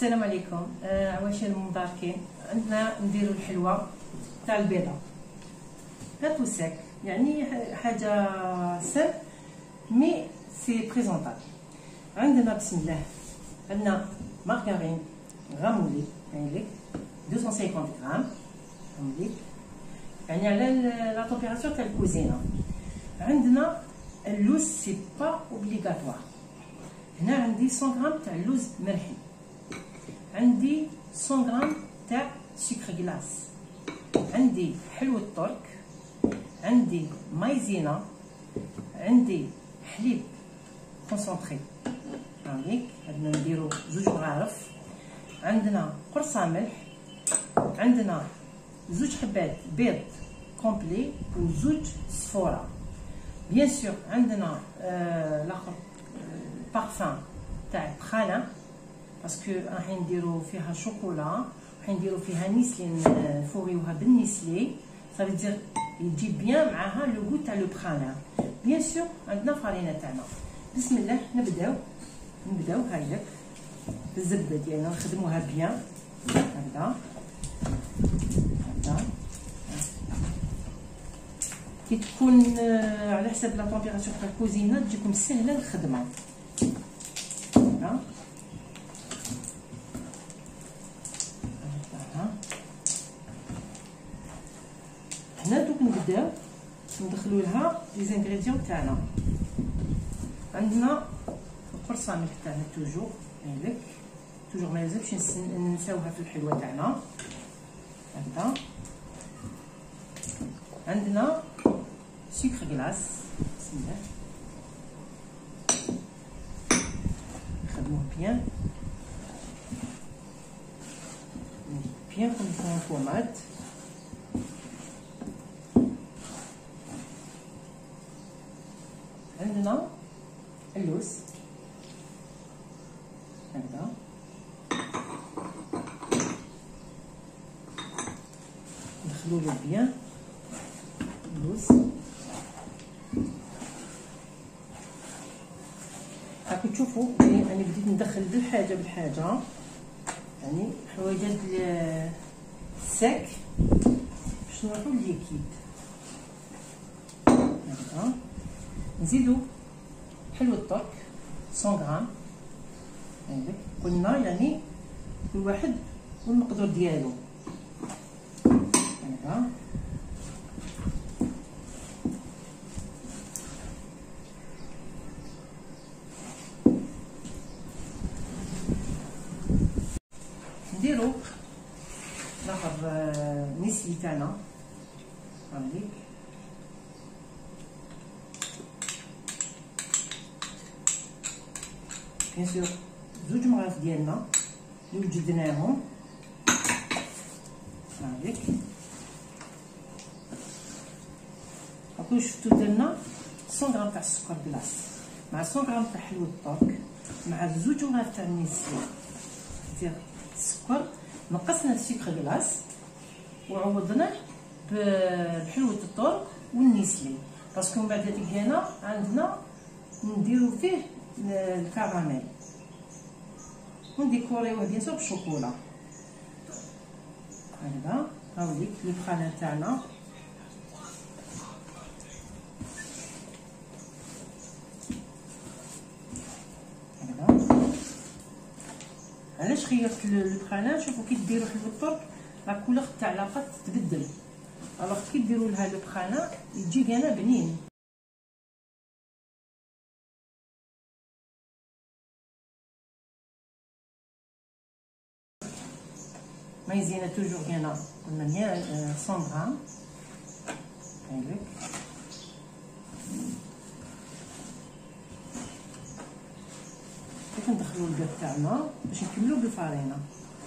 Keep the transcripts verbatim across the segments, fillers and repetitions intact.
السلام عليكم. آه عواشر المباركين. عندنا نديرو الحلوه تاع البيضه هاتو ساك، يعني حاجه سهل مي سي بريزونطابل. عندنا بسم الله عندنا مارغرين غامولي هايليك مئتين وخمسين غرام غامولي، يعني على لا طومبيراتور تاع الكوزينه. عندنا اللوز سي با اوبليغاتوار، هنا عندي مية غرام تاع اللوز مرحي، عندي مية غرام تاع سكر كلاص، عندي حلوة ترك، عندي مايزينا، عندي حليب كونسونطري هاهيك عندنا نديرو زوج مغارف، عندنا قرصه ملح، عندنا زوج حبات بيض كومبلي وزوج صفوره. بيان سور عندنا آه الاخر بارفان تاع بخاله باسكو راح نديرو فيها شوكولا، راح نديرو فيها نيسلي نفوريوها بالنيسلي، صافي دير يجي بيان معاها لو غو تاع لو بخاله. بيان سور عندنا فارينه تاعنا. بسم الله نبداو نبداو هايلك بالزبده ديالنا نخدموها بيان هكذا هكذا. كي تكون على حساب لا طومبيراتور تاع الكوزينه تجيكم سهله الخدمه هكذا. هنا دوك نبداو ندخلو لها لي زانغريديون تاعنا. عندنا القرصه ملح تاعنا توجور هايلك، توجور ما لازمش نساوها في الحلوه تاعنا هكذا. عندنا سكر كلاص بسم الله نخدموه بيان بيان كوم يكون فومات. عندنا اللوز هكذا، ندخلو له بيان اللوز. راكم تشوفوا يعني انا بديت ندخل بالحاجه بالحاجه، يعني حوايجات الساك باش نروحو للليكيد هكذا. نزيدو حلوة الترك مية غرام هايلك، قلنا يعني كل واحد والمقدور ديالو هكذا. نديرو لاخر نيسلي تاعنا هاهيك بيان سور زوج مغارف ديالنا اللي وجدناهم هاهيك. هاكو شفتو درنا مية غرام تاع السكر كلاص مع مية غرام تاع حلوة الترك مع زوج مغارف تاع النيسلي. دير السكر نقصنا السكر كلاص وعوضناه بحلوة الترك والنيسلي، باسكو من بعد هذيك هنا عندنا نديرو فيه الكراميل ونديكوريوه بيان سور بالشوكولا هكذا. هاوليك البخاله تاعنا هكذا. علاش خيرت البخاله؟ شوفوا كي ديروا حلوة الترك لا كولور تاع لاباط تبدل، الوغ كي ديروا لها البخاله يجي بيان بنين. مايزينا توجور هنا قلنا مية غرام هايلك. كيف ندخلو البيض تاعنا باش نكملو بالفارينه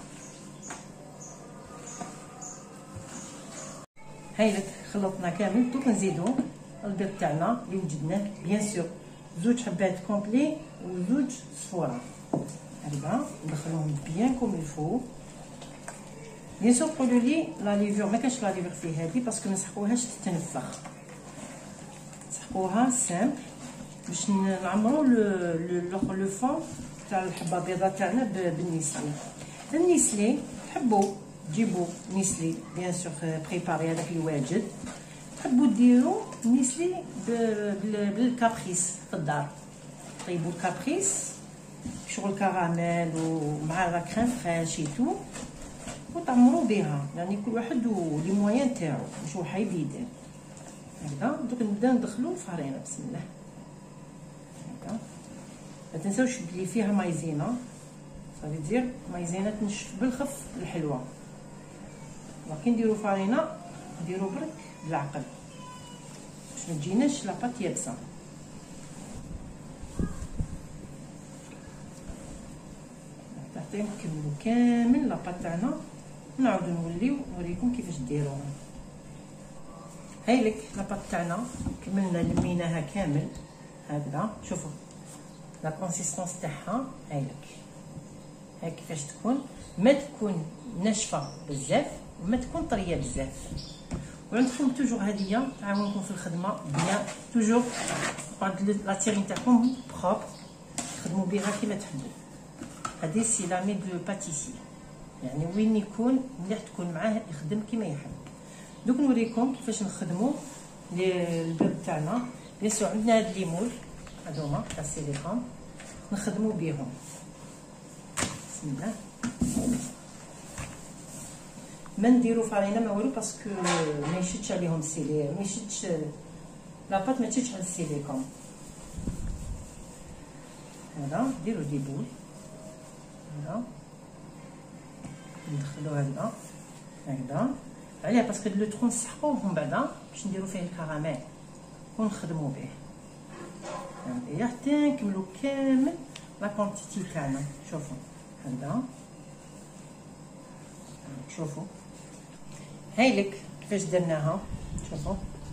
هايلك. خلطنا كامل، دوك نزيدو البيض تاعنا اللي وجدناه بيان سور زوج حبات كومبلي وزوج صفوره هكذا. ندخلوهم بيان كوم الفو. بيان سور قولوا لي لا ليفور ما كانش لا ليفور في هذه باسكو ما نسحقوهاش تتنفخ، نسحقوها سامبل باش نعمرو لو لو فون تاع الحبه البيضاء تاعنا بالنيسلي. النيسلي تحبوا تجيبوا نيسلي بيان سور بريباري هذاك اللي واجد، تحبوا ديروا نيسلي بالكابريس في الدار، طيبوا الكابريس شغل كراميل ومع لا كريم فريش تو وتعمروا بها، يعني كل واحد ولي موان تاعو واش هو حايب يدير. هكذا دوك نبدا ندخلو الفرينه بسم الله. هكذا ما تنساوش بلي فيها مايزينا، صافي دير مايزينا تنشف بالخف الحلوه، ولكن نديرو فرينه نديرو برك بالعقل باش ما تجيناش لاباط يابسه. حتى نكملو كامل لاباط تاعنا ونعاودو نوليو نوريكم كيفاش ديروها. هايلك لاباط تاعنا كملنا لميناها كامل هكذا، شوفوا لا كونسيستونس تاعها هايلك، هاي كيفاش تكون، ما تكون ناشفه بزاف وما تكون طريه بزاف. وعندكم توجور هديه تعاونكم في الخدمه بيان، توجور لا تيرين تاعكم بروب تخدموا بها كيما تحبوا. هذه سيلاميد دو باتيسي، يعني وين يكون مليح تكون معاه يخدم كيما يحب. دوك نوريكم كيفاش نخدموا البيض تاعنا. بيان سور عندنا هاد ليمول هادوما تاع السيليكون نخدموا بيهم بسم الله. ما نديرو فرينه ما والو باسكو ما يشدش عليهم السيلي، ما يشدش لاباط، ما تشدش على السيليكون. هذا نديرو دي بول هذا ندخلو هكذا هكذا عليه باسكو لو ترون نسحقوه من بعدا باش نديرو فيه الكراميل ونخدمو به. هادي حتى نكملو كامل لا كونتيتي تاعنا. شوفوا هذا، شوفوا هايلك كيفاش درناها. شوفوا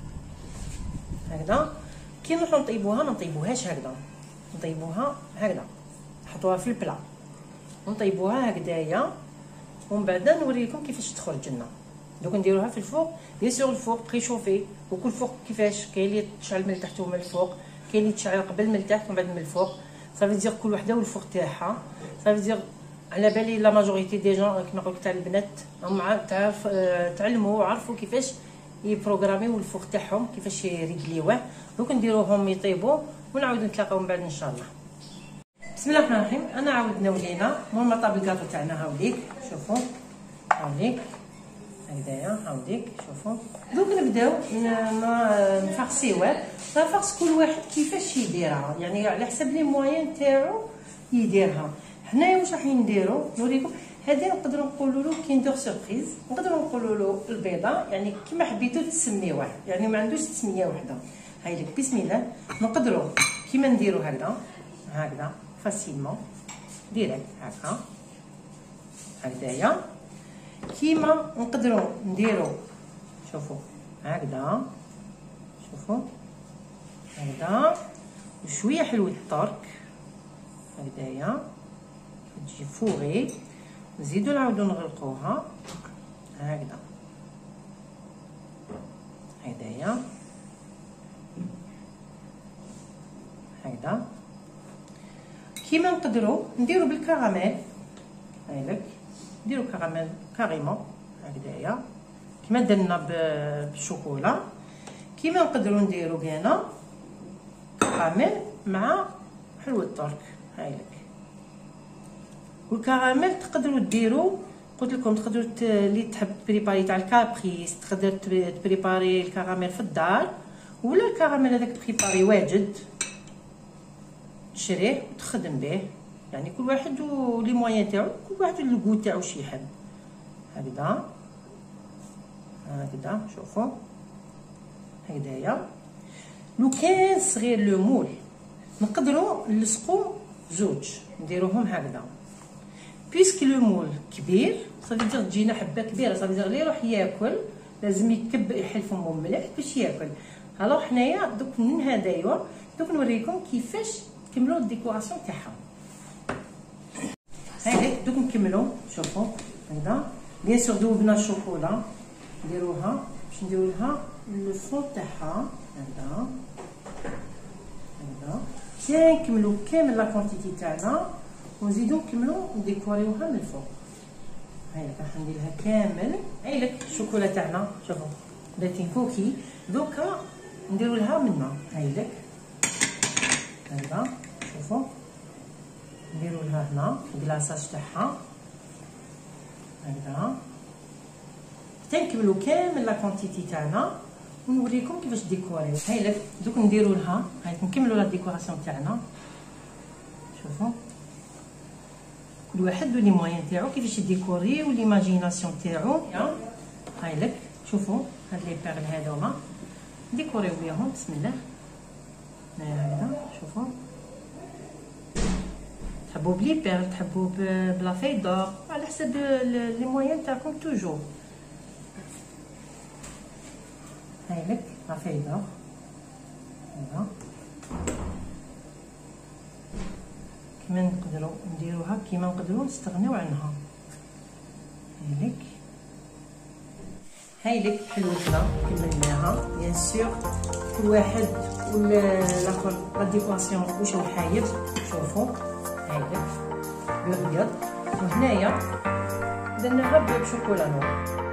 هكذا كي نروحو نطيبوها ما نطيبوهاش هكذا، نطيبوها هكذا نحطوها في البلا ونطيبوها هكذايا، ومن بعد نوريكم كيفاش تخرج لنا. دوك نديروها في الفوق، بيان سور الفوق بريشوفي، وكل فوق كيفاش كاين اللي تشعل من التحت ومن الفوق، كاين اللي تشعل قبل من التحت ومن بعد من الفوق. صافي دير كل وحده والفوق تاعها. صافي دير على بالي لا ماجوريتي دي جون كيما قلت تاع البنات هم تعرف تعلموا وعرفوا كيفاش يبروغراميو الفوق تاعهم كيفاش يريغليوه. دوك نديروهم يطيبوا ونعاودو نتلاقاو من بعد ان شاء الله. بسم الله الرحمن الرحيم. انا عاودنا ولينا المهم طاب الكاطو تاعنا هاوليك، شوفوا هاوليك هكذايا هاوليك شوفوا. دوك نبداو نفرسيوه، نفرس كل واحد كيفاش يديرها، يعني على حسب لي موين تاعو يديرها. حنايا واش راح نديرو نوريكم. هذه نقدروا نقولوا له كيندر سوربريز، نقدروا نقولوا له البيضه، يعني كيما حبيتو تسميوه، يعني ما عندوش تسميه وحده. هايلك بسم الله. نقدروا كيما نديرو هكذا هكذا فاسيلمون ديريكت هكا هكذايا، كيما نقدروا نديرو شوفوا هكذا، شوفوا هكذا وشويه حلوه الطرك هكذايا تجي فوغي، نزيدو نعاودو نغلقوها هكذا هكذايا هكذا. كيما نقدروا نديرو بالكراميل، هايلك نديرو كراميل كاريمون هكذايا كيما درنا بالشوكولا. كيما نقدروا نديرو بينا كراميل مع حلوة الترك هايلك. والكراميل تقدروا ديروا قلت لكم تقدروا اللي تحب تبريباري تاع الكابريس تقدر تبريباري الكراميل في الدار، ولا الكراميل هذاك بريباري واجد تشريه وتخدم به، يعني كل واحد ولي موين تاعو، كل واحد الكو تاعو شي يحب. هكذا هكذا شوفوا هكذايا. لو كان صغير لو مول نقدروا نلصقوا زوج نديروهم هكذا. بيسك لو مول كبير صافي دير تجينا حبه كبيره، صافي دير اللي يروح ياكل لازم يكب يحل فمو مليح باش ياكل. الوغ حنايا دوك من هدايا دوك نوريكم كيفاش نكملوا الديكوراسيون تاعها. هاي دوك نكملوا شوفوا هكذا. بيان سور ذوبنا الشوكولا نديروها باش نديرو لها لو فون تاعها هكذا هكذا. نكملوا كامل لا كونتيتي تاعنا ونزيدو نكملوا نديكوريوها من الفوق هاي لك راح ندير لها كامل. هاي لك الشوكولا تاعنا، شوفوا درتي كوكي. دوكا نديرو لها منا، هاي لك هكذا شوفوا نديرو لها هنا الكلاصاج تاعها هكذا حتى نكملو كامل لا كونتيتي تاعنا ونوريكم كيفاش ديكوريو. هاي لك دوك نديرو لها، هاي نكملو لا ديكوراسيون تاعنا. شوفوا كل واحد ولي موين تاعو كيفاش يديكوري وليماجيناسيون تاعو. هاي لك شوفوا هاد لي بيرل هادوما ديكوريو بيهم بسم الله. هكذا شوفوا تحبوا بلي بيرل تحبوا بلا فيدور على حسب لي موين تاعكم توجور. هاي لك لا فيدور هذا كيما نقدروا نديروها كيما نقدروا نستغنيو عنها. هاي لك هاي لك حلوتنا كملناها بيان سور. كل واحد والاخر لا ديكوراسيون واش هو حاير. شوفوا هاي لك بالابيض وهنايا درناها بشوكولا نور.